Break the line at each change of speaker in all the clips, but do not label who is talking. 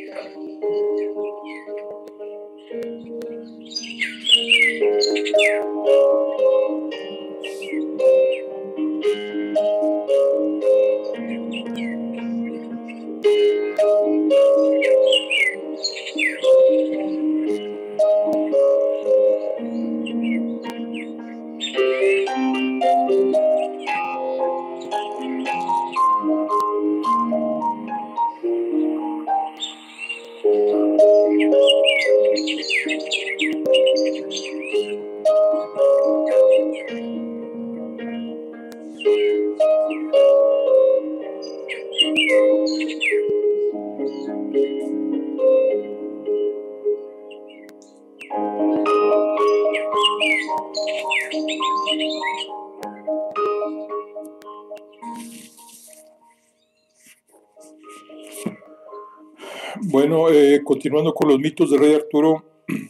Bueno, continuando con los mitos del rey Arturo,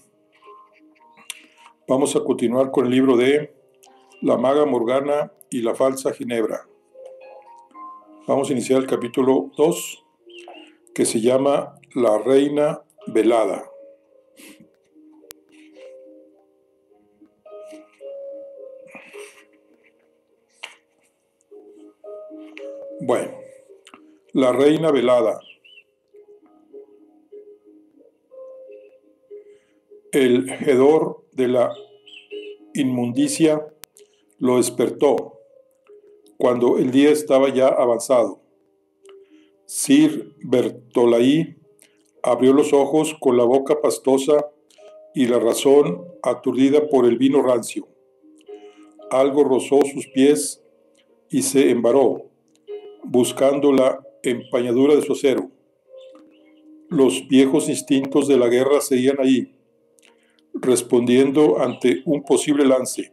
vamos a continuar con el libro de La maga Morgana y la falsa Ginebra. Vamos a iniciar el capítulo 2, que se llama La reina velada. Bueno, la reina velada. El hedor de la inmundicia lo despertó cuando el día estaba ya avanzado. Sir Bertolaí abrió los ojos con la boca pastosa y la razón aturdida por el vino rancio. Algo rozó sus pies y se embaró, buscando la empañadura de su acero. Los viejos instintos de la guerra seguían ahí, respondiendo ante un posible lance.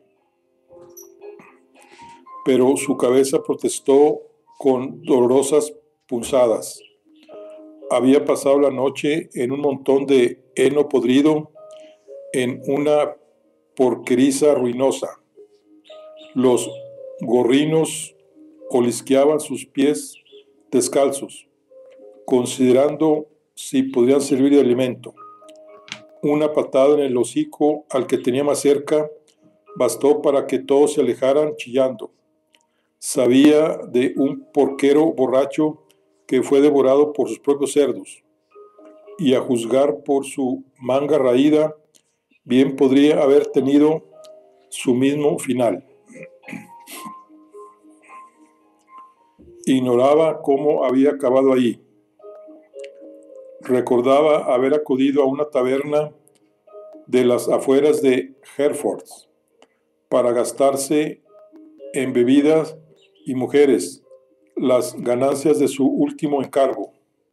Pero su cabeza protestó con dolorosas punzadas. Había pasado la noche en un montón de heno podrido, en una porqueriza ruinosa. Los gorrinos olisqueaban sus pies descalzos, considerando si podrían servir de alimento. Una patada en el hocico al que tenía más cerca bastó para que todos se alejaran chillando. Sabía de un porquero borracho que fue devorado por sus propios cerdos, y a juzgar por su manga raída, bien podría haber tenido su mismo final. Ignoraba cómo había acabado ahí. Recordaba haber acudido a una taberna de las afueras de Hereford para gastarse en bebidas y mujeres las ganancias de su último encargo.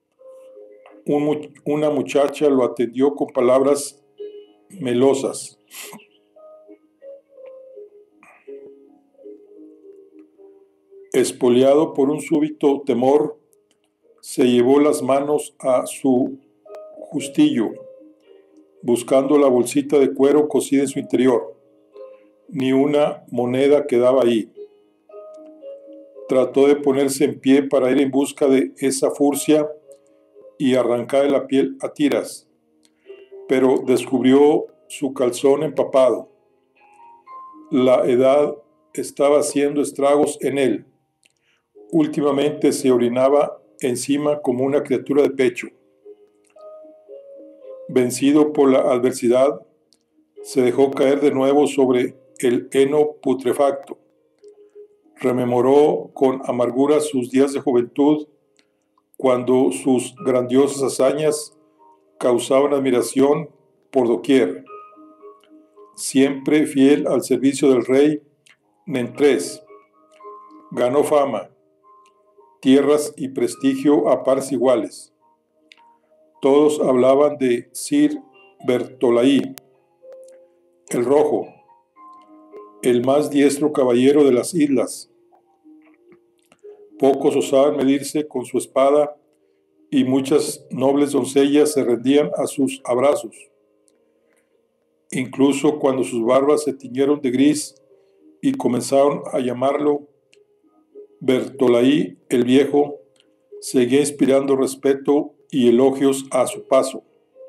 Una muchacha lo atendió con palabras melosas. Espoliado por un súbito temor, se llevó las manos a su justillo, buscando la bolsita de cuero cosida en su interior. Ni una moneda quedaba ahí. Trató de ponerse en pie para ir en busca de esa furcia y arrancarle la piel a tiras, pero descubrió su calzón empapado. La edad estaba haciendo estragos en él. Últimamente se orinaba encima como una criatura de pecho. Vencido por la adversidad, se dejó caer de nuevo sobre el heno putrefacto. Rememoró con amargura sus días de juventud, cuando sus grandiosas hazañas causaban admiración por doquier. Siempre fiel al servicio del rey Nentres, ganó fama, tierras y prestigio a pares iguales. Todos hablaban de Sir Bertolaí, el Rojo, el más diestro caballero de las islas. Pocos osaban medirse con su espada y muchas nobles doncellas se rendían a sus abrazos. Incluso cuando sus barbas se tiñeron de gris y comenzaron a llamarlo Bertolaí el Viejo, seguía inspirando respeto y elogios a su paso.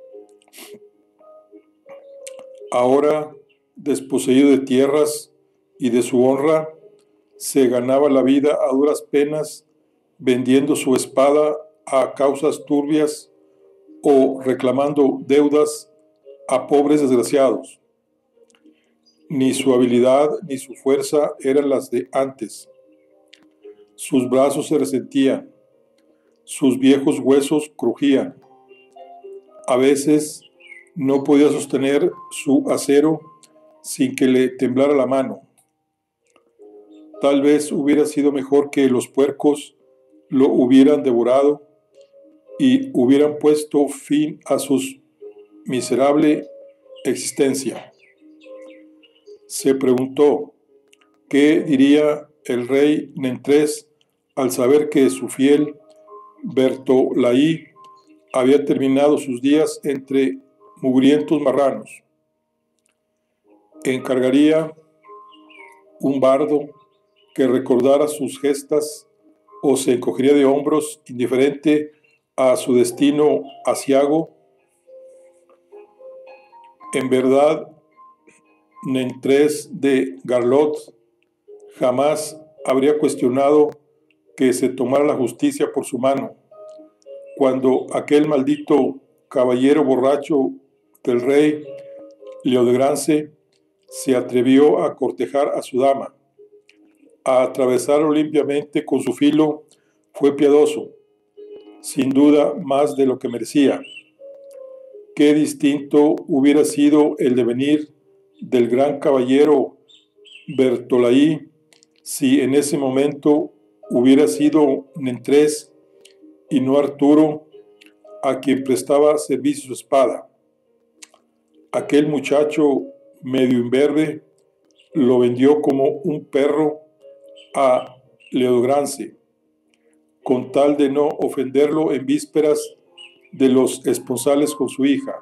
Ahora, desposeído de tierras y de su honra, se ganaba la vida a duras penas vendiendo su espada a causas turbias o reclamando deudas a pobres desgraciados. Ni su habilidad ni su fuerza eran las de antes. Sus brazos se resentían, sus viejos huesos crujían. A veces no podía sostener su acero sin que le temblara la mano. Tal vez hubiera sido mejor que los puercos lo hubieran devorado y hubieran puesto fin a su miserable existencia. Se preguntó, ¿qué diría el rey Nentres al saber que su fiel Bertolaí había terminado sus días entre mugrientos marranos? Encargaría un bardo que recordara sus gestas o se encogería de hombros indiferente a su destino aciago. En verdad, Nentres de Garlot jamás habría cuestionado que se tomara la justicia por su mano, cuando aquel maldito caballero borracho del rey Leodegrance se atrevió a cortejar a su dama. A atravesarlo limpiamente con su filo fue piadoso, sin duda más de lo que merecía. Qué distinto hubiera sido el devenir del gran caballero Bertolaí si en ese momento hubiera sido Nentres y no Arturo a quien prestaba servicio su espada. Aquel muchacho medio imberbe lo vendió como un perro a Leodegrance, con tal de no ofenderlo en vísperas de los esponsales con su hija.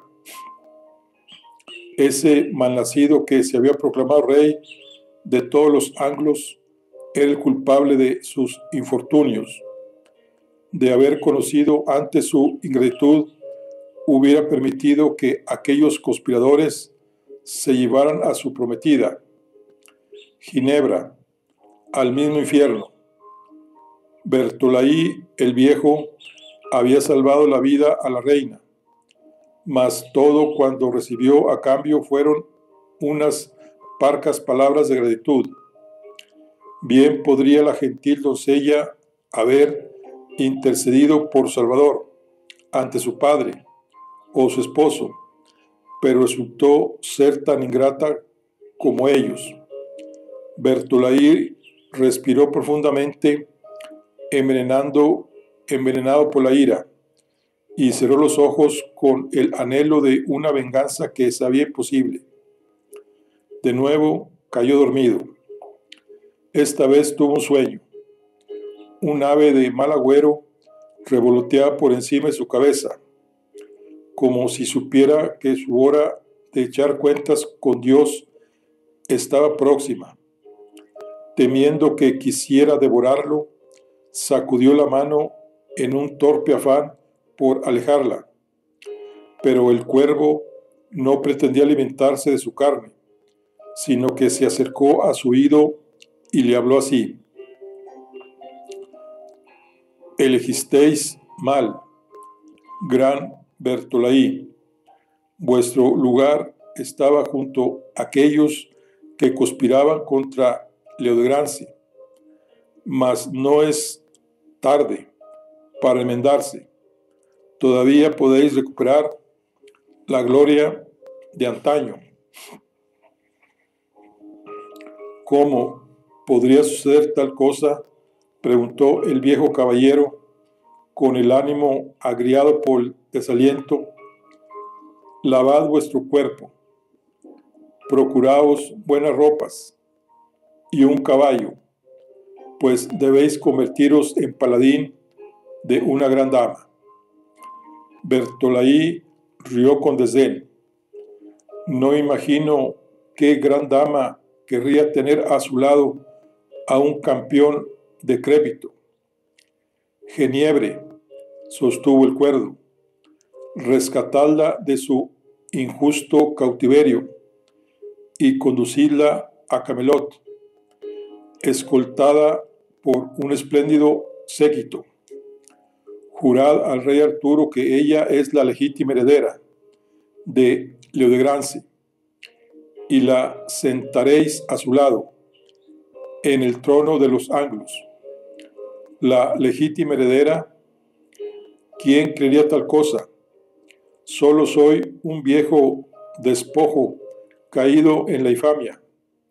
Ese malnacido que se había proclamado rey de todos los anglos era el culpable de sus infortunios. De haber conocido antes su ingratitud, hubiera permitido que aquellos conspiradores se llevaran a su prometida, Ginebra, al mismo infierno. Bertolaí el viejo había salvado la vida a la reina, mas todo cuanto recibió a cambio fueron unas parcas palabras de gratitud. Bien podría la gentil doncella haber intercedido por Salvador ante su padre o su esposo, pero resultó ser tan ingrata como ellos. Bertolaí respiró profundamente, envenenado por la ira, y cerró los ojos con el anhelo de una venganza que sabía imposible. De nuevo cayó dormido. Esta vez tuvo un sueño. Un ave de mal agüero revoloteaba por encima de su cabeza, como si supiera que su hora de echar cuentas con Dios estaba próxima. Temiendo que quisiera devorarlo, sacudió la mano en un torpe afán por alejarla, pero el cuervo no pretendía alimentarse de su carne, sino que se acercó a su oído y le habló así: elegisteis mal, gran Bertolaí. Vuestro lugar estaba junto a aquellos que conspiraban contra Leodegrance, mas no es tarde para enmendarse. Todavía podéis recuperar la gloria de antaño. ¿Cómo podría suceder tal cosa?, preguntó el viejo caballero, con el ánimo agriado por el desaliento. Lavad vuestro cuerpo, procuraos buenas ropas y un caballo, pues debéis convertiros en paladín de una gran dama. Bertolaí rió con desdén. No imagino qué gran dama querría tener a su lado a un campeón decrépito. Geniebre, sostuvo el cuerdo, rescatadla de su injusto cautiverio y conducidla a Camelot, escoltada por un espléndido séquito. Jurad al rey Arturo que ella es la legítima heredera de Leodegrance, y la sentaréis a su lado en el trono de los anglos. La legítima heredera, ¿quién creería tal cosa? Solo soy un viejo despojo caído en la infamia.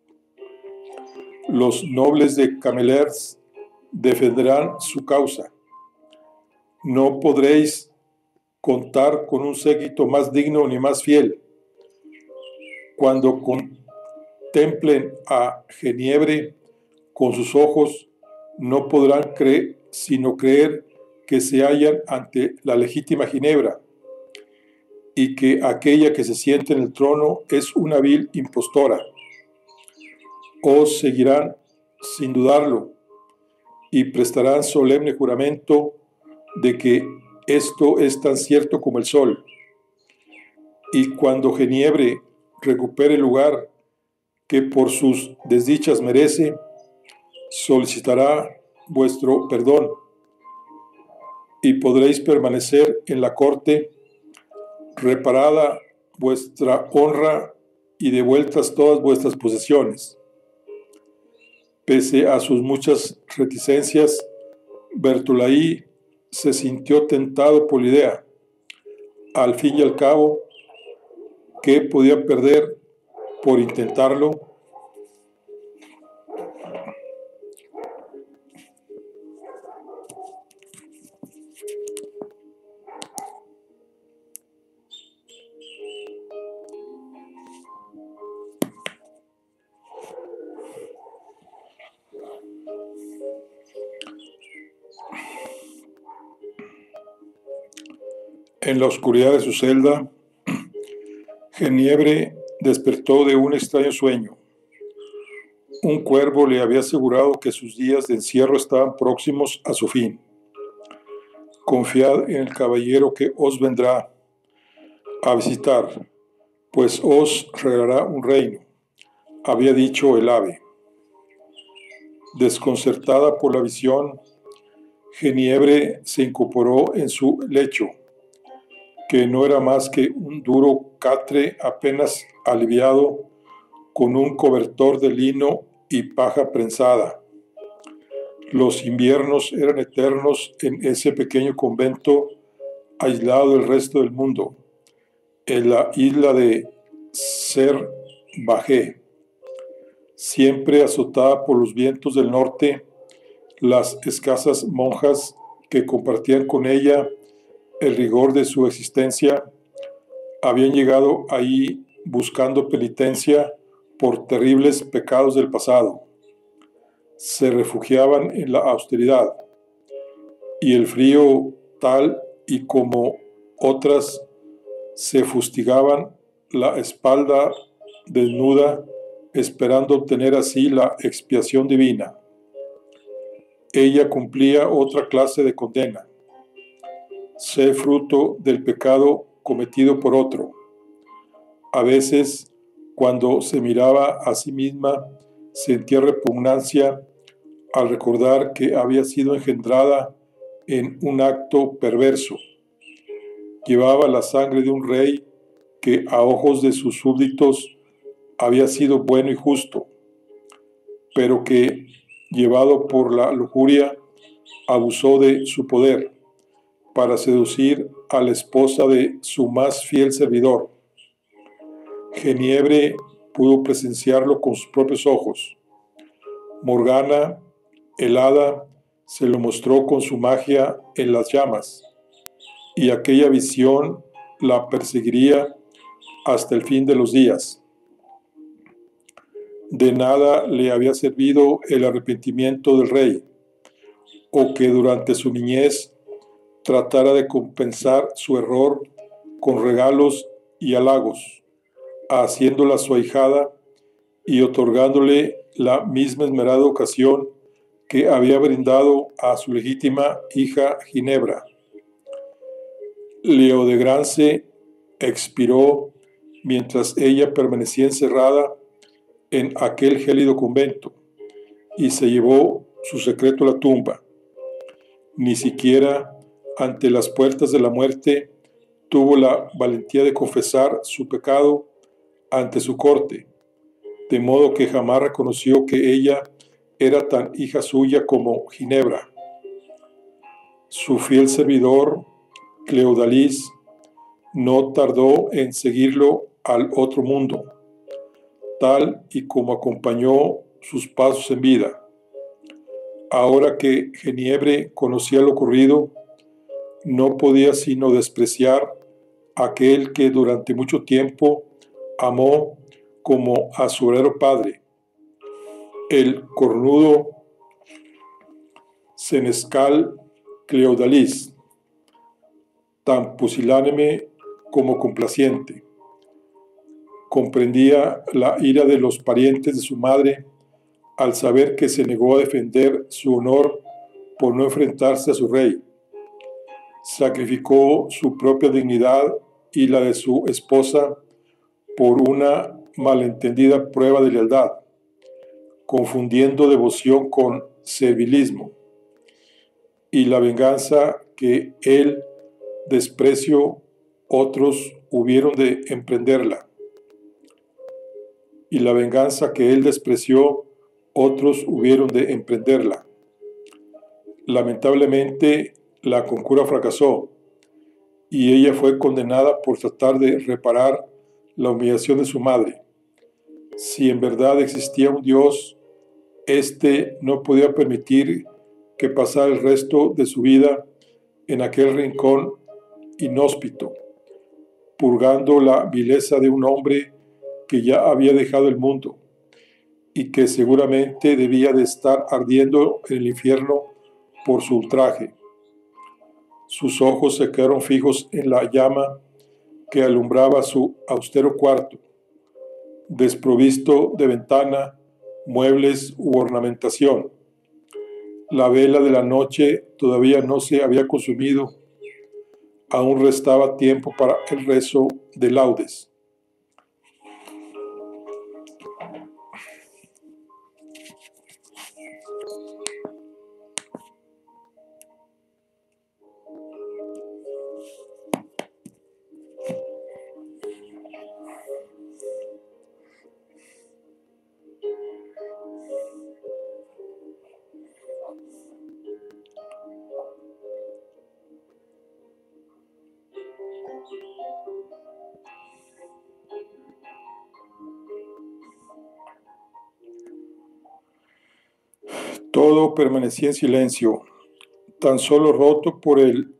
Los nobles de Camelers defenderán su causa. No podréis contar con un séquito más digno ni más fiel. Cuando contemplen a Geniebre con sus ojos, no podrán sino creer que se hallan ante la legítima Ginebra, y que aquella que se siente en el trono es una vil impostora. Os seguirán sin dudarlo y prestarán solemne juramento de que esto es tan cierto como el sol. Y cuando Geniebre recupere el lugar que por sus desdichas merece, solicitará vuestro perdón y podréis permanecer en la corte, reparada vuestra honra y devueltas todas vuestras posesiones. Pese a sus muchas reticencias, Bertolaí se sintió tentado por la idea. Al fin y al cabo, ¿qué podía perder por intentarlo? En la oscuridad de su celda, Geniebre despertó de un extraño sueño. Un cuervo le había asegurado que sus días de encierro estaban próximos a su fin. Confiad en el caballero que os vendrá a visitar, pues os regalará un reino, había dicho el ave. Desconcertada por la visión, Geniebre se incorporó en su lecho, que no era más que un duro catre apenas aliviado con un cobertor de lino y paja prensada. Los inviernos eran eternos en ese pequeño convento aislado del resto del mundo, en la isla de Ser-Bajé. Siempre azotada por los vientos del norte, las escasas monjas que compartían con ella el rigor de su existencia habían llegado ahí buscando penitencia por terribles pecados del pasado. Se refugiaban en la austeridad, y el frío, tal y como otras, se fustigaban la espalda desnuda, esperando obtener así la expiación divina. Ella cumplía otra clase de condena: ser fruto del pecado cometido por otro. A veces, cuando se miraba a sí misma, sentía repugnancia al recordar que había sido engendrada en un acto perverso. Llevaba la sangre de un rey que a ojos de sus súbditos había sido bueno y justo, pero que, llevado por la lujuria, abusó de su poder para seducir a la esposa de su más fiel servidor. Geniebre pudo presenciarlo con sus propios ojos. Morgana, el hada, se lo mostró con su magia en las llamas, y aquella visión la perseguiría hasta el fin de los días. De nada le había servido el arrepentimiento del rey, o que durante su niñez tratara de compensar su error con regalos y halagos, haciéndola su ahijada y otorgándole la misma esmerada ocasión que había brindado a su legítima hija Ginebra. Leodegrance expiró mientras ella permanecía encerrada en aquel gélido convento y se llevó su secreto a la tumba. Ni siquiera ante las puertas de la muerte tuvo la valentía de confesar su pecado ante su corte, de modo que jamás reconoció que ella era tan hija suya como Ginebra. Su fiel servidor, Cleodalis, no tardó en seguirlo al otro mundo, tal y como acompañó sus pasos en vida. Ahora que Geniebre conocía lo ocurrido, no podía sino despreciar a aquel que durante mucho tiempo amó como a su verdadero padre, el cornudo senescal Cleodalis, tan pusilánime como complaciente. Comprendía la ira de los parientes de su madre al saber que se negó a defender su honor por no enfrentarse a su rey. Sacrificó su propia dignidad y la de su esposa por una malentendida prueba de lealtad, confundiendo devoción con servilismo, y la venganza que él despreció, otros hubieron de emprenderla. Y la venganza que él despreció, otros hubieron de emprenderla. Lamentablemente, la conjura fracasó, y ella fue condenada por tratar de reparar la humillación de su madre. Si en verdad existía un Dios, éste no podía permitir que pasara el resto de su vida en aquel rincón inhóspito, purgando la vileza de un hombre que ya había dejado el mundo y que seguramente debía de estar ardiendo en el infierno por su ultraje. Sus ojos se quedaron fijos en la llama que alumbraba su austero cuarto, desprovisto de ventana, muebles u ornamentación. La vela de la noche todavía no se había consumido. Aún restaba tiempo para el rezo de laudes. Todo permanecía en silencio, tan solo roto por el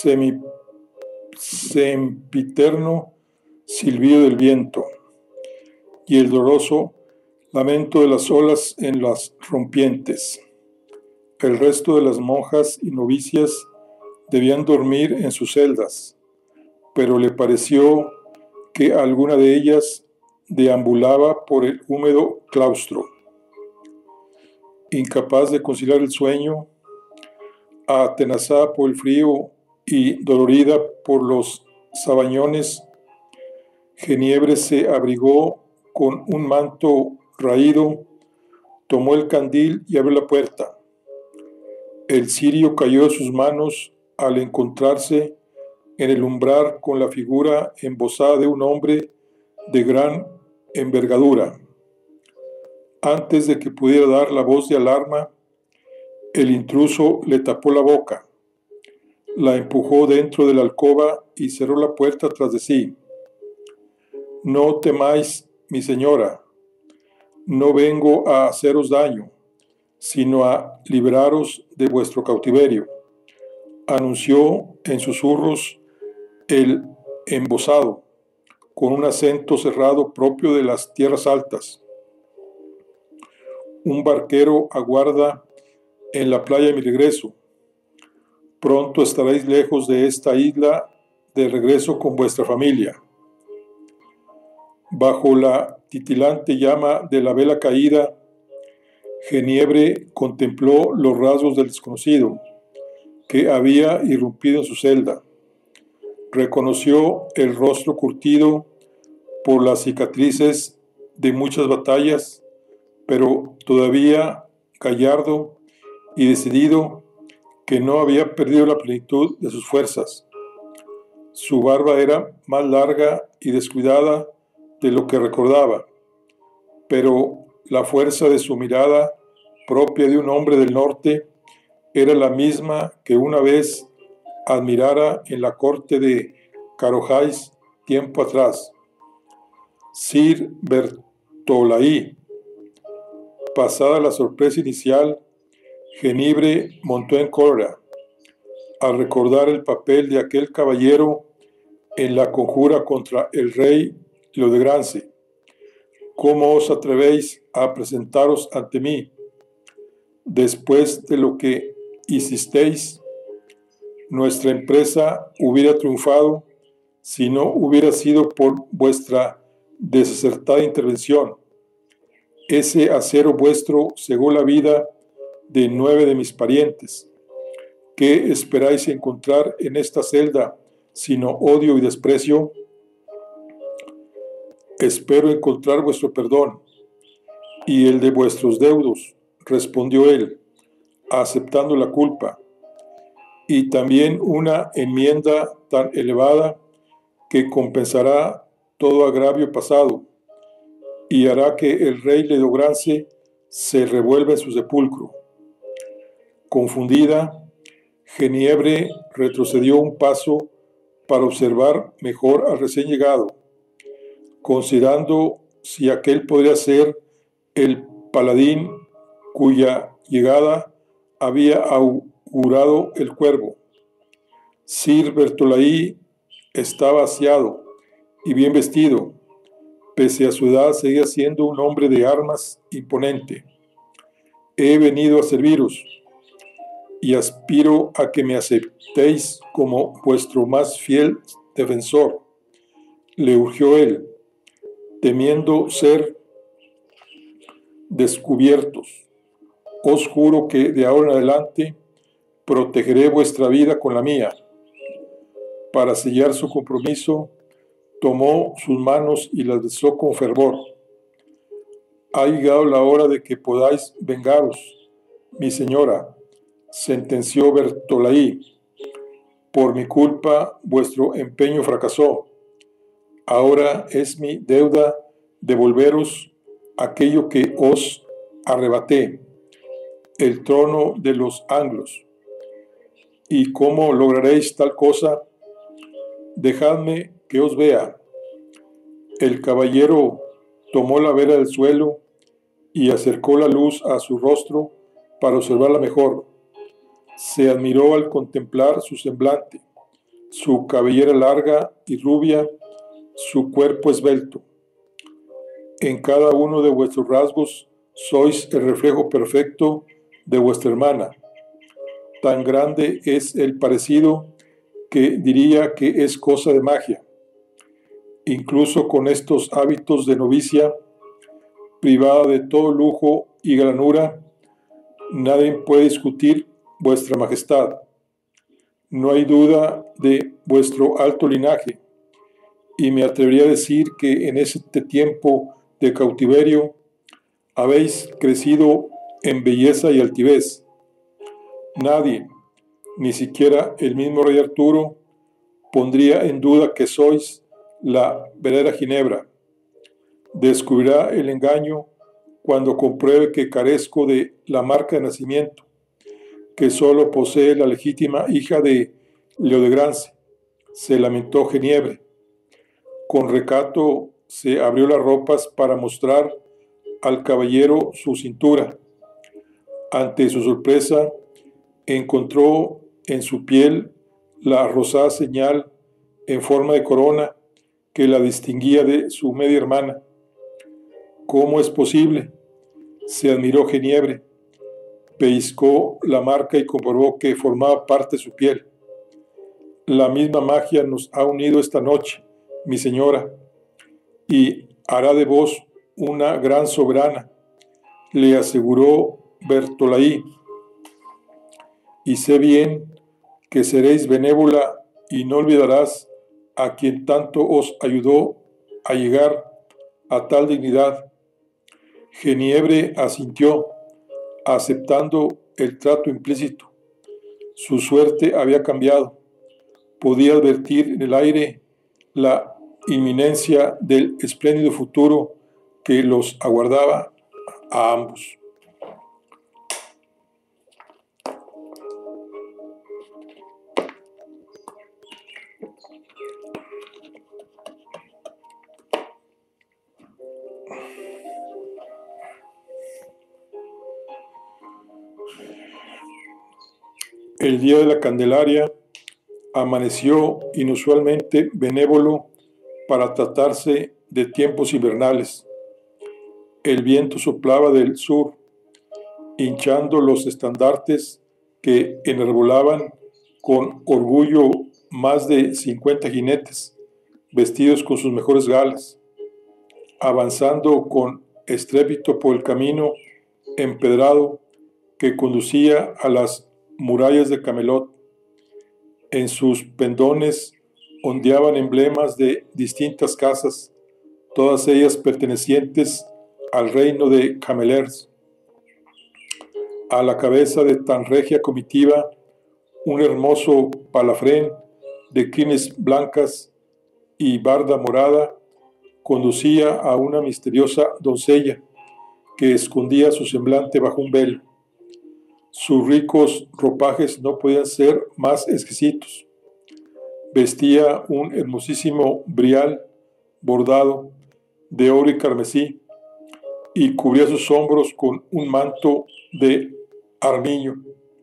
sempiterno silbido del viento y el doloroso lamento de las olas en las rompientes. El resto de las monjas y novicias debían dormir en sus celdas, pero le pareció que alguna de ellas deambulaba por el húmedo claustro. Incapaz de conciliar el sueño, atenazada por el frío y dolorida por los sabañones, Geniebre se abrigó con un manto raído, tomó el candil y abrió la puerta. El cirio cayó de sus manos al encontrarse en el umbral con la figura embosada de un hombre de gran envergadura. Antes de que pudiera dar la voz de alarma, el intruso le tapó la boca, la empujó dentro de la alcoba y cerró la puerta tras de sí. No temáis, mi señora, no vengo a haceros daño, sino a liberaros de vuestro cautiverio, anunció en susurros el embosado, con un acento cerrado propio de las tierras altas. Un barquero aguarda en la playa de mi regreso. Pronto estaréis lejos de esta isla de regreso con vuestra familia. Bajo la titilante llama de la vela caída, Geniebre contempló los rasgos del desconocido que había irrumpido en su celda. Reconoció el rostro curtido por las cicatrices de muchas batallas, pero todavía gallardo y decidido, que no había perdido la plenitud de sus fuerzas. Su barba era más larga y descuidada de lo que recordaba, pero la fuerza de su mirada, propia de un hombre del norte, era la misma que una vez admirara en la corte de Carojáis tiempo atrás. Sir Bertolaí. Pasada la sorpresa inicial, Genibre montó en cólera al recordar el papel de aquel caballero en la conjura contra el rey Leodegrance. ¿Cómo os atrevéis a presentaros ante mí después de lo que hicisteis? Nuestra empresa hubiera triunfado si no hubiera sido por vuestra desacertada intervención. Ese acero vuestro cegó la vida de 9 de mis parientes. ¿Qué esperáis encontrar en esta celda sino odio y desprecio? Espero encontrar vuestro perdón y el de vuestros deudos, respondió él, aceptando la culpa, y también una enmienda tan elevada que compensará todo agravio pasado y hará que el rey Leodegrance se revuelva en su sepulcro. Confundida, Geniebre retrocedió un paso para observar mejor al recién llegado, considerando si aquel podría ser el paladín cuya llegada había augurado el cuervo. Sir Bertolaí estaba aseado y bien vestido. Pese a su edad, seguía siendo un hombre de armas imponente. He venido a serviros y aspiro a que me aceptéis como vuestro más fiel defensor, le urgió él, temiendo ser descubiertos. Os juro que de ahora en adelante protegeré vuestra vida con la mía. Para sellar su compromiso, tomó sus manos y las besó con fervor. Ha llegado la hora de que podáis vengaros, mi señora, sentenció Bertolaí. Por mi culpa vuestro empeño fracasó. Ahora es mi deuda devolveros aquello que os arrebaté, el trono de los anglos. ¿Y cómo lograréis tal cosa? Dejadme que os vea. El caballero tomó la vera del suelo y acercó la luz a su rostro para observarla mejor. Se admiró al contemplar su semblante, su cabellera larga y rubia, su cuerpo esbelto. En cada uno de vuestros rasgos sois el reflejo perfecto de vuestra hermana. Tan grande es el parecido que diría que es cosa de magia. Incluso con estos hábitos de novicia, privada de todo lujo y granura, nadie puede discutir vuestra majestad. No hay duda de vuestro alto linaje, y me atrevería a decir que en este tiempo de cautiverio habéis crecido en belleza y altivez. Nadie, ni siquiera el mismo rey Arturo, pondría en duda que sois la verdadera Ginebra. Descubrirá el engaño cuando compruebe que carezco de la marca de nacimiento, que solo posee la legítima hija de Leodegrance, se lamentó Geniebre. Con recato se abrió las ropas para mostrar al caballero su cintura. Ante su sorpresa, encontró en su piel la rosada señal en forma de corona que la distinguía de su media hermana. ¿Cómo es posible? Se admiró Geniebre. Pellizcó la marca y comprobó que formaba parte de su piel. La misma magia nos ha unido esta noche, mi señora, y hará de vos una gran soberana, le aseguró Bertolaí. Y sé bien que seréis benévola y no olvidarás a quien tanto os ayudó a llegar a tal dignidad. Geniebre asintió, aceptando el trato implícito. Su suerte había cambiado. Podía advertir en el aire la inminencia del espléndido futuro que los aguardaba a ambos. El día de la Candelaria amaneció inusualmente benévolo para tratarse de tiempos invernales. El viento soplaba del sur, hinchando los estandartes que enarbolaban con orgullo más de 50 jinetes, vestidos con sus mejores galas, avanzando con estrépito por el camino empedrado que conducía a las murallas de Camelot. En sus pendones ondeaban emblemas de distintas casas, todas ellas pertenecientes al reino de Camelers. A la cabeza de tan regia comitiva, un hermoso palafrén de crines blancas y barda morada conducía a una misteriosa doncella que escondía su semblante bajo un velo. Sus ricos ropajes no podían ser más exquisitos. Vestía un hermosísimo brial bordado de oro y carmesí y cubría sus hombros con un manto de armiño.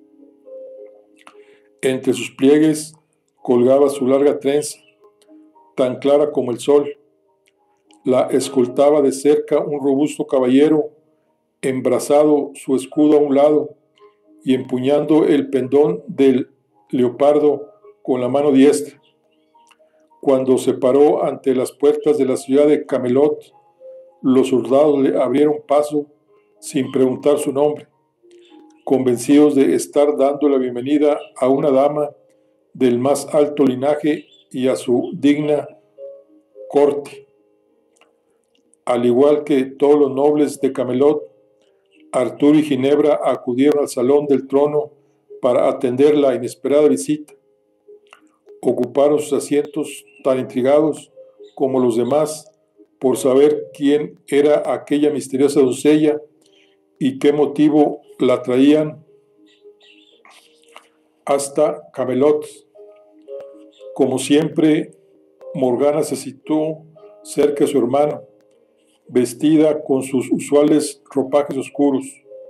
Entre sus pliegues colgaba su larga trenza, tan clara como el sol. La escoltaba de cerca un robusto caballero, embrazado su escudo a un lado y empuñando el pendón del leopardo con la mano diestra. Cuando se paró ante las puertas de la ciudad de Camelot, los soldados le abrieron paso sin preguntar su nombre, convencidos de estar dando la bienvenida a una dama del más alto linaje y a su digna corte. Al igual que todos los nobles de Camelot, Arturo y Ginebra acudieron al salón del trono para atender la inesperada visita. Ocuparon sus asientos tan intrigados como los demás por saber quién era aquella misteriosa doncella y qué motivo la traían hasta Camelot. Como siempre, Morgana se situó cerca de su hermano, vestida con sus usuales ropajes oscuros.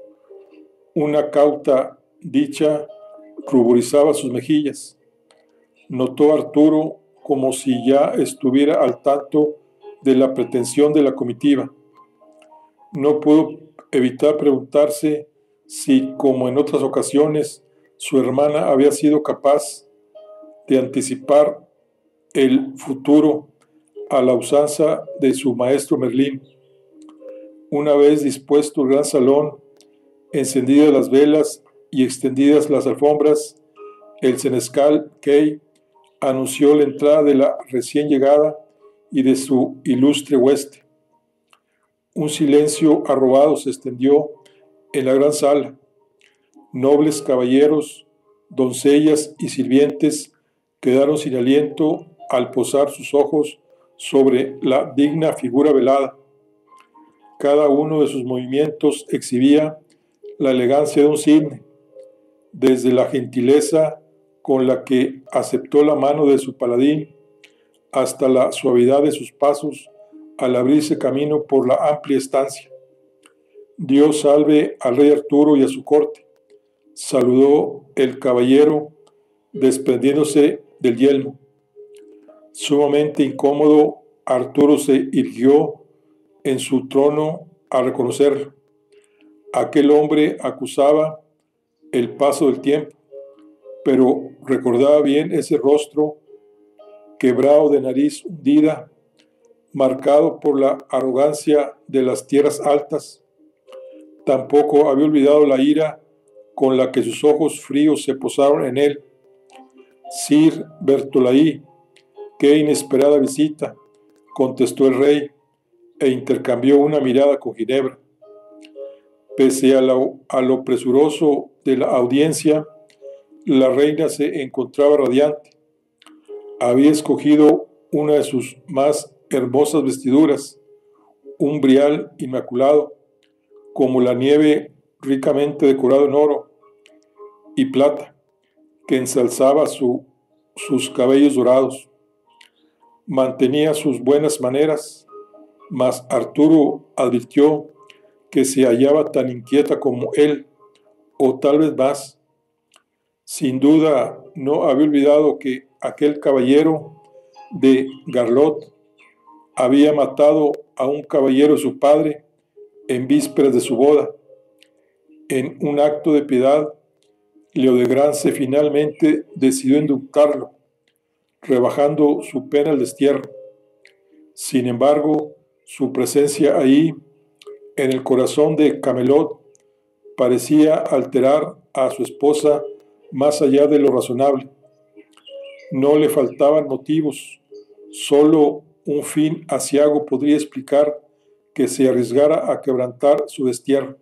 Una cauta dicha ruborizaba sus mejillas. Notó Arturo como si ya estuviera al tanto de la pretensión de la comitiva. No pudo evitar preguntarse si, como en otras ocasiones, su hermana había sido capaz de anticipar el futuro a la usanza de su maestro Merlín. Una vez dispuesto el gran salón, encendidas las velas y extendidas las alfombras, el senescal Kay anunció la entrada de la recién llegada y de su ilustre hueste. Un silencio arrobado se extendió en la gran sala. Nobles caballeros, doncellas y sirvientes quedaron sin aliento al posar sus ojos sobre la digna figura velada. Cada uno de sus movimientos exhibía la elegancia de un cisne, desde la gentileza con la que aceptó la mano de su paladín hasta la suavidad de sus pasos al abrirse camino por la amplia estancia. Dios salve al rey Arturo y a su corte, saludó el caballero desprendiéndose del yelmo. Sumamente incómodo, Arturo se irguió en su trono a reconocerlo. Aquel hombre acusaba el paso del tiempo, pero recordaba bien ese rostro quebrado de nariz hundida, marcado por la arrogancia de las tierras altas. Tampoco había olvidado la ira con la que sus ojos fríos se posaron en él. Sir Bertolaí, qué inesperada visita, contestó el rey, e intercambió una mirada con Ginebra. Pese a lo presuroso de la audiencia, la reina se encontraba radiante. Había escogido una de sus más hermosas vestiduras, un brial inmaculado, como la nieve ricamente decorado en oro y plata, que ensalzaba sus cabellos dorados. Mantenía sus buenas maneras, mas Arturo advirtió que se hallaba tan inquieta como él, o tal vez más. Sin duda no había olvidado que aquel caballero de Garlot había matado a un caballero de su padre en vísperas de su boda. En un acto de piedad, Leodegrance finalmente decidió indultarlo, rebajando su pena al destierro. Sin embargo, su presencia ahí, en el corazón de Camelot, parecía alterar a su esposa más allá de lo razonable. No le faltaban motivos, solo un fin aciago podría explicar que se arriesgara a quebrantar su destierro.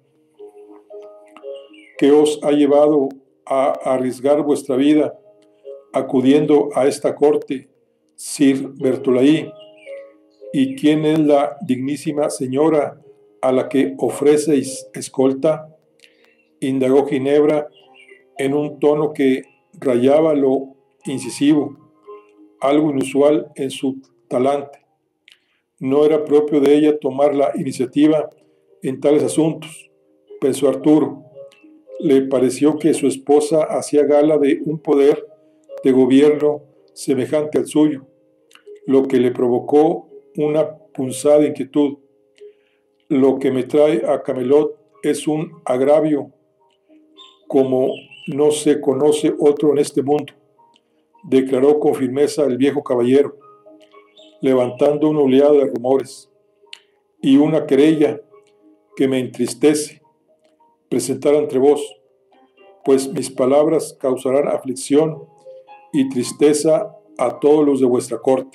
¿Qué os ha llevado a arriesgar vuestra vida acudiendo a esta corte, Sir Bertolaí? ¿Y quién es la dignísima señora a la que ofrecéis escolta?, indagó Ginebra en un tono que rayaba lo incisivo, algo inusual en su talante. No era propio de ella tomar la iniciativa en tales asuntos, pensó Arturo. Le pareció que su esposa hacía gala de un poder de gobierno semejante al suyo, lo que le provocó una punzada inquietud. Lo que me trae a Camelot es un agravio como no se conoce otro en este mundo, declaró con firmeza el viejo caballero, levantando una oleada de rumores, y una querella que me entristece presentar ante vos, pues mis palabras causarán aflicción y tristeza a todos los de vuestra corte.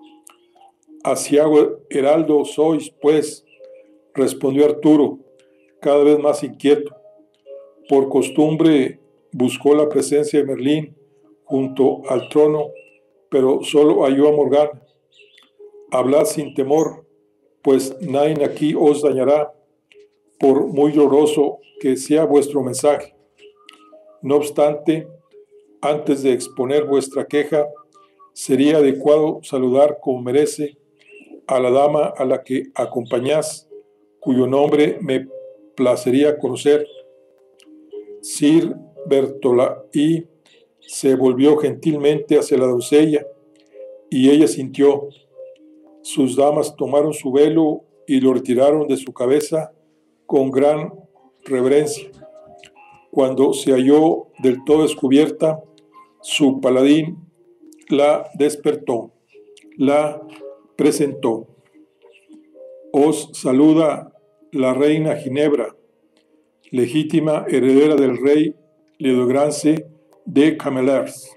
Aciago heraldo sois, pues, respondió Arturo, cada vez más inquieto. Por costumbre buscó la presencia de Merlín junto al trono, pero solo halló a Morgana. Hablad sin temor, pues nadie aquí os dañará, por muy doloroso que sea vuestro mensaje. No obstante, antes de exponer vuestra queja, sería adecuado saludar como merece a la dama a la que acompañás, cuyo nombre me placería conocer. Sir Bertolaí se volvió gentilmente hacia la doncella, y ella sintió. Sus damas tomaron su velo y lo retiraron de su cabeza con gran reverencia. Cuando se halló del todo descubierta, su paladín la despertó, la presentó. Os saluda la reina Ginebra, legítima heredera del rey Leodegrance de Camelers.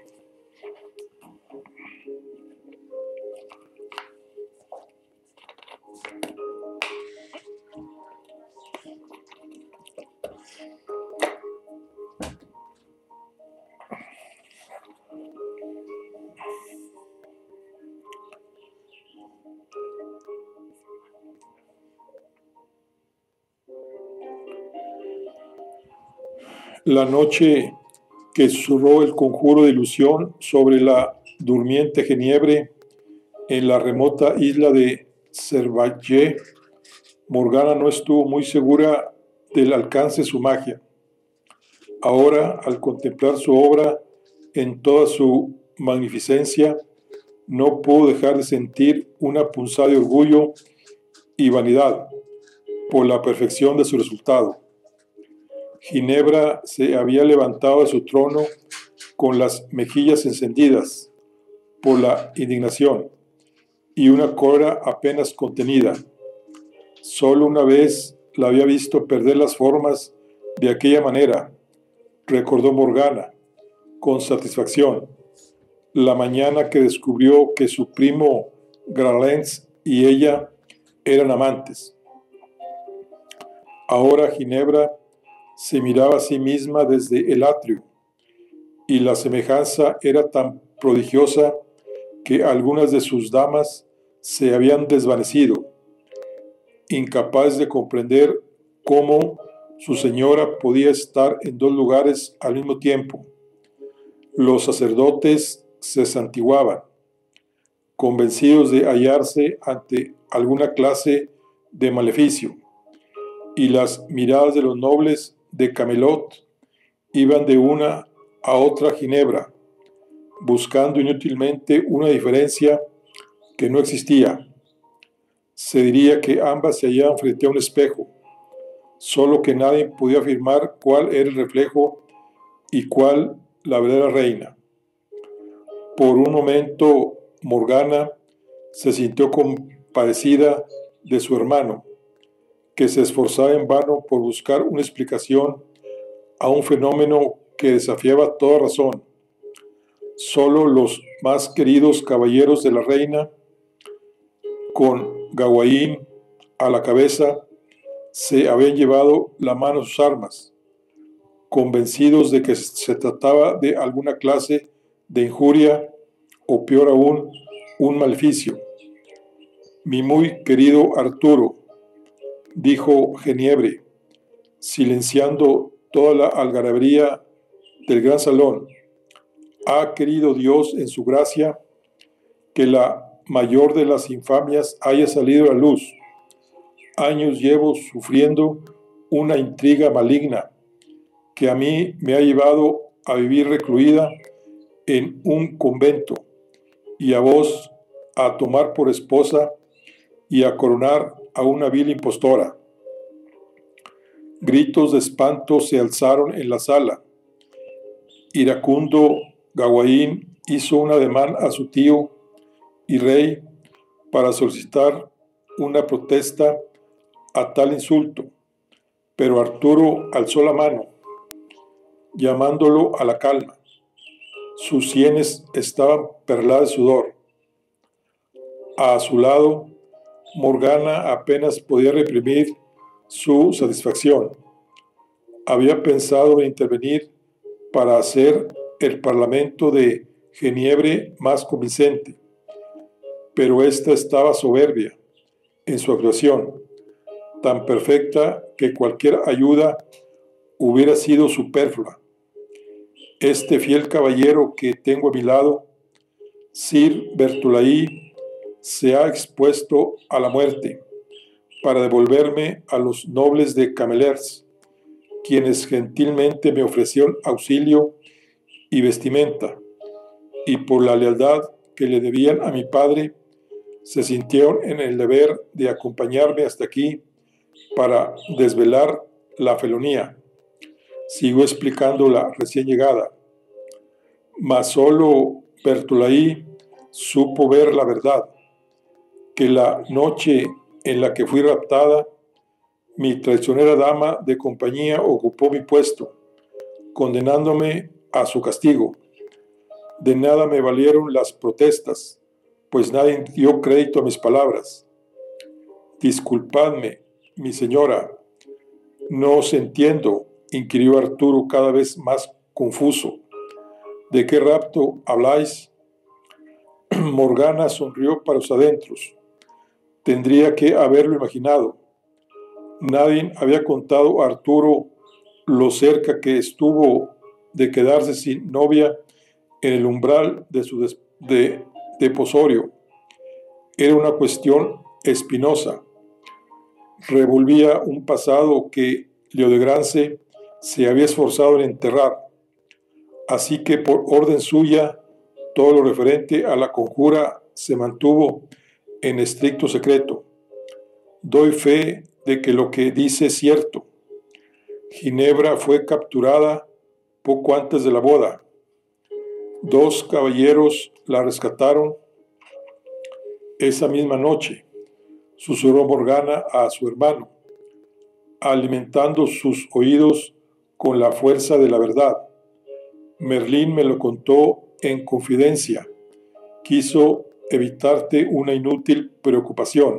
La noche que susurró el conjuro de ilusión sobre la durmiente Genebre en la remota isla de Cervalle, Morgana no estuvo muy segura del alcance de su magia. Ahora, al contemplar su obra en toda su magnificencia, no pudo dejar de sentir una punzada de orgullo y vanidad por la perfección de su resultado. Ginebra se había levantado de su trono con las mejillas encendidas por la indignación y una cólera apenas contenida. Solo una vez la había visto perder las formas de aquella manera, recordó Morgana con satisfacción, la mañana que descubrió que su primo Gralens y ella eran amantes. Ahora Ginebra se miraba a sí misma desde el atrio, y la semejanza era tan prodigiosa que algunas de sus damas se habían desvanecido, incapaz de comprender cómo su señora podía estar en dos lugares al mismo tiempo. Los sacerdotes se santiguaban, convencidos de hallarse ante alguna clase de maleficio, y las miradas de los nobles de Camelot iban de una a otra Ginebra, buscando inútilmente una diferencia que no existía. Se diría que ambas se hallaban frente a un espejo, solo que nadie podía afirmar cuál era el reflejo y cuál la verdadera reina. Por un momento, Morgana se sintió compadecida de su hermano, que se esforzaba en vano por buscar una explicación a un fenómeno que desafiaba toda razón. Solo los más queridos caballeros de la reina, con Gawain a la cabeza, se habían llevado la mano a sus armas, convencidos de que se trataba de alguna clase de injuria o peor aún, un maleficio. Mi muy querido Arturo, dijo Geniebre, silenciando toda la algarabía del gran salón, ha querido Dios en su gracia que la mayor de las infamias haya salido a la luz. Años llevo sufriendo una intriga maligna que a mí me ha llevado a vivir recluida en un convento y a vos a tomar por esposa y a coronar a una vil impostora. Gritos de espanto se alzaron en la sala. Iracundo Gawain hizo un ademán a su tío y rey para solicitar una protesta a tal insulto, pero Arturo alzó la mano, llamándolo a la calma. Sus sienes estaban perladas de sudor. A su lado, Morgana apenas podía reprimir su satisfacción. Había pensado en intervenir para hacer el parlamento de Geniebre más convincente, pero ésta estaba soberbia en su actuación, tan perfecta que cualquier ayuda hubiera sido superflua. Este fiel caballero que tengo a mi lado, Sir Bertulaí, se ha expuesto a la muerte para devolverme a los nobles de Camelers, quienes gentilmente me ofrecieron auxilio y vestimenta, y por la lealtad que le debían a mi padre, se sintieron en el deber de acompañarme hasta aquí para desvelar la felonía. Sigo explicando la recién llegada, mas solo Bertulaí supo ver la verdad, que la noche en la que fui raptada, mi traicionera dama de compañía ocupó mi puesto, condenándome a su castigo. De nada me valieron las protestas, pues nadie dio crédito a mis palabras. Disculpadme, mi señora, no os entiendo, inquirió Arturo cada vez más confuso. ¿De qué rapto habláis? Morgana sonrió para los adentros. Tendría que haberlo imaginado. Nadie había contado a Arturo lo cerca que estuvo de quedarse sin novia en el umbral de su deposorio. Era una cuestión espinosa. Revolvía un pasado que Leodegrance se había esforzado en enterrar. Así que por orden suya, todo lo referente a la conjura se mantuvo en estricto secreto. Doy fe de que lo que dice es cierto. Ginebra fue capturada poco antes de la boda. 2 caballeros la rescataron esa misma noche, susurró Morgana a su hermano, alimentando sus oídos con la fuerza de la verdad. Merlín me lo contó en confidencia. Quiso evitarte una inútil preocupación.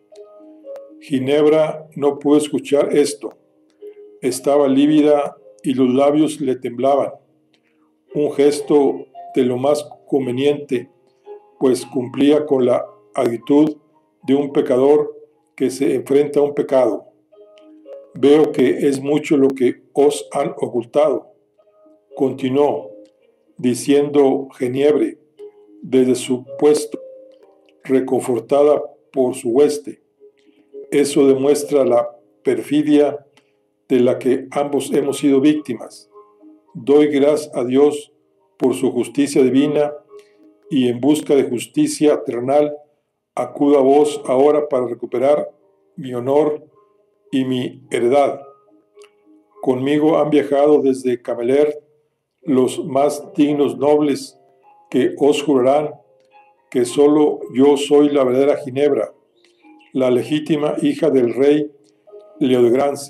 Ginebra no pudo escuchar esto. Estaba lívida y los labios le temblaban. Un gesto de lo más conveniente, pues cumplía con la actitud de un pecador que se enfrenta a un pecado. Veo que es mucho lo que os han ocultado, continuó, diciendo Geniebre desde su puesto, reconfortada por su hueste. Eso demuestra la perfidia de la que ambos hemos sido víctimas. Doy gracias a Dios por su justicia divina y en busca de justicia terrenal acudo a vos ahora para recuperar mi honor y mi heredad. Conmigo han viajado desde Camelert los más dignos nobles que os jurarán que solo yo soy la verdadera Ginebra, la legítima hija del rey Leodegrance.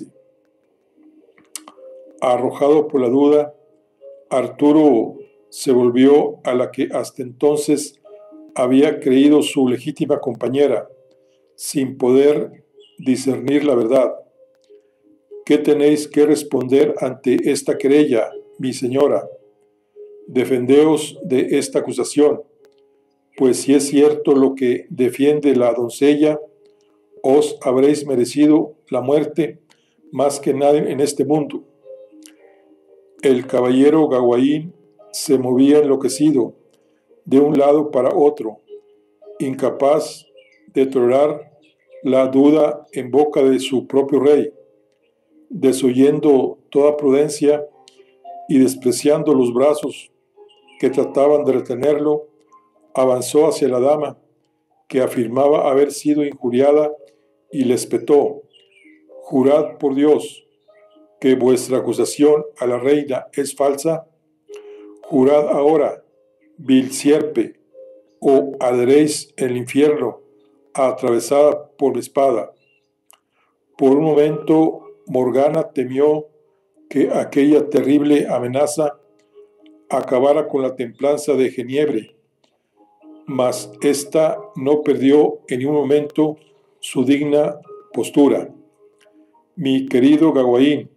Arrojado por la duda, Arturo se volvió a la que hasta entonces había creído su legítima compañera, sin poder discernir la verdad. ¿Qué tenéis que responder ante esta querella, mi señora? Defendeos de esta acusación, pues si es cierto lo que defiende la doncella, os habréis merecido la muerte más que nadie en este mundo. El caballero Gawain se movía enloquecido de un lado para otro, incapaz de tolerar la duda en boca de su propio rey. Desoyendo toda prudencia y despreciando los brazos que trataban de retenerlo, avanzó hacia la dama, que afirmaba haber sido injuriada, y le espetó: «Jurad por Dios que vuestra acusación a la reina es falsa. Jurad ahora, vil sierpe, o arderéis en el infierno, atravesada por la espada». Por un momento Morgana temió que aquella terrible amenaza acabara con la templanza de Geniebre, mas ésta no perdió en ningún momento su digna postura. «Mi querido Gawain,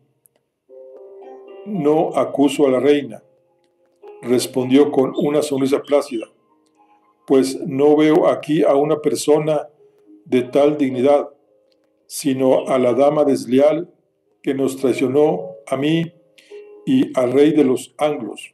no acuso a la reina», respondió con una sonrisa plácida, «pues no veo aquí a una persona de tal dignidad, sino a la dama desleal que nos traicionó a mí y al rey de los anglos».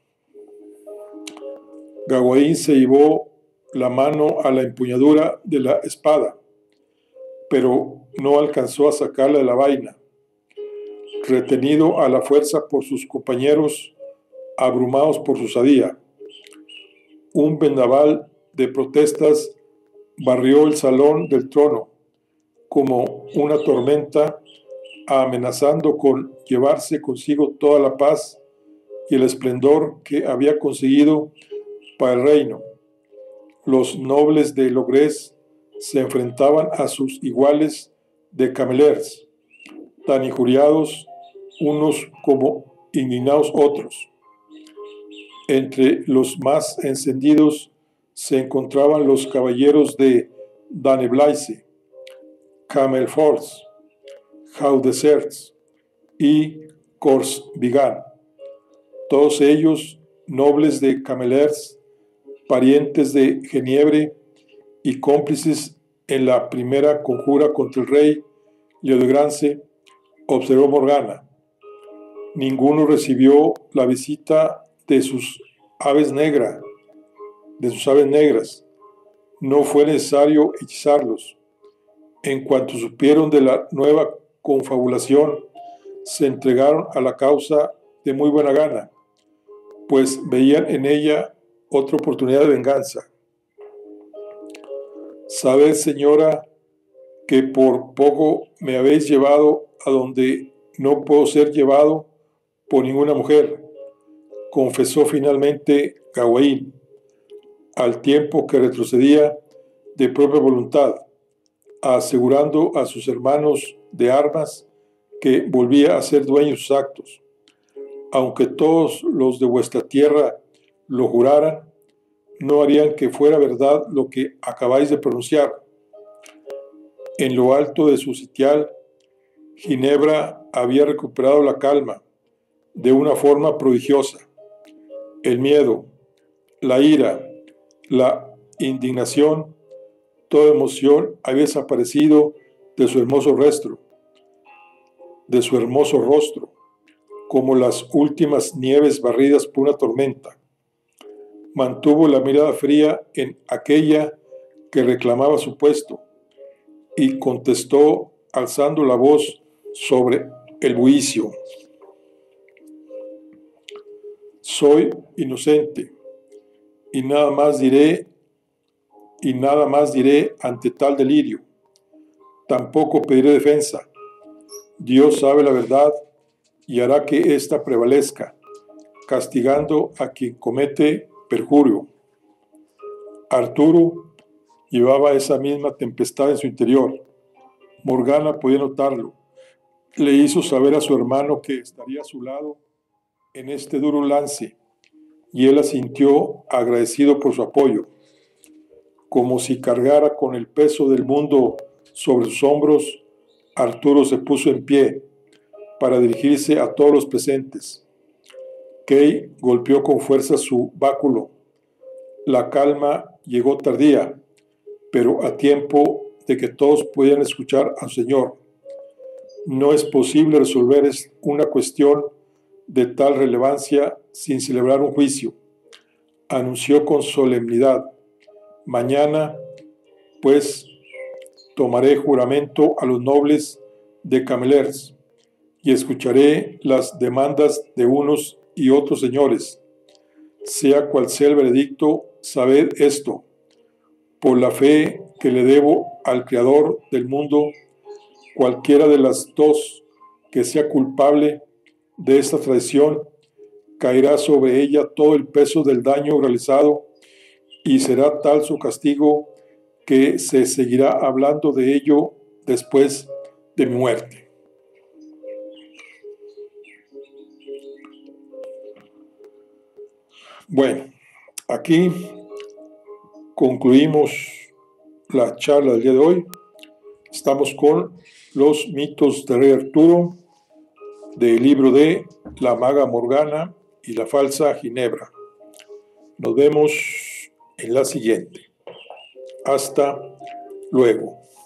Gawain se llevó la mano a la empuñadura de la espada, pero no alcanzó a sacarla de la vaina. Retenido a la fuerza por sus compañeros, abrumados por su osadía, un vendaval de protestas barrió el salón del trono como una tormenta, amenazando con llevarse consigo toda la paz y el esplendor que había conseguido para el reino. Los nobles de Logres se enfrentaban a sus iguales de Camelers, tan injuriados unos como indignados otros. Entre los más encendidos se encontraban los caballeros de Daneblaise, Camelforts, Haudeserts y Corsvigan, todos ellos nobles de Camelers, parientes de Geniebre y cómplices en la primera conjura contra el rey Leodegrance, observó Morgana. Ninguno recibió la visita de sus aves negras. No fue necesario hechizarlos. En cuanto supieron de la nueva confabulación, se entregaron a la causa de muy buena gana, pues veían en ella otra oportunidad de venganza. «Sabed, señora, que por poco me habéis llevado a donde no puedo ser llevado por ninguna mujer», confesó finalmente Gawain, al tiempo que retrocedía de propia voluntad, asegurando a sus hermanos de armas que volvía a ser dueño de sus actos. «Aunque todos los de vuestra tierra lo juraran, no harían que fuera verdad lo que acabáis de pronunciar. En lo alto de su sitial, Ginebra había recuperado la calma de una forma prodigiosa. El miedo, la ira, la indignación, toda emoción había desaparecido de su hermoso rostro, como las últimas nieves barridas por una tormenta. Mantuvo la mirada fría en aquella que reclamaba su puesto y contestó alzando la voz sobre el bullicio. Soy inocente y nada más diré ante tal delirio. Tampoco pediré defensa. Dios sabe la verdad y hará que ésta prevalezca, castigando a quien comete perjurio. Arturo llevaba esa misma tempestad en su interior. Morgana podía notarlo. Le hizo saber a su hermano que estaría a su lado en este duro lance, y él asintió agradecido por su apoyo. Como si cargara con el peso del mundo sobre sus hombros, Arturo se puso en pie para dirigirse a todos los presentes. Kay golpeó con fuerza su báculo. La calma llegó tardía, pero a tiempo de que todos pudieran escuchar al Señor. No es posible resolver una cuestión de tal relevancia sin celebrar un juicio, anunció con solemnidad. Mañana, pues, tomaré juramento a los nobles de Camélers y escucharé las demandas de unos y otros señores. Sea cual sea el veredicto, sabed esto: por la fe que le debo al Creador del mundo, cualquiera de las dos que sea culpable de esta traición, caerá sobre ella todo el peso del daño realizado, y será tal su castigo que se seguirá hablando de ello después de mi muerte. Bueno, aquí concluimos la charla del día de hoy. Estamos con los mitos de Rey Arturo, del libro de La Maga Morgana y la Falsa Ginebra. Nos vemos en la siguiente. Hasta luego.